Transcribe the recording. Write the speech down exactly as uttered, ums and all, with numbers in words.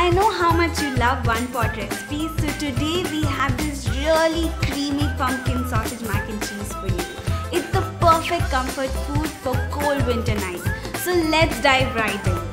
I know how much you love one pot recipes, so today we have this really creamy pumpkin sausage mac and cheese for you. It's the perfect comfort food for cold winter nights. So let's dive right in.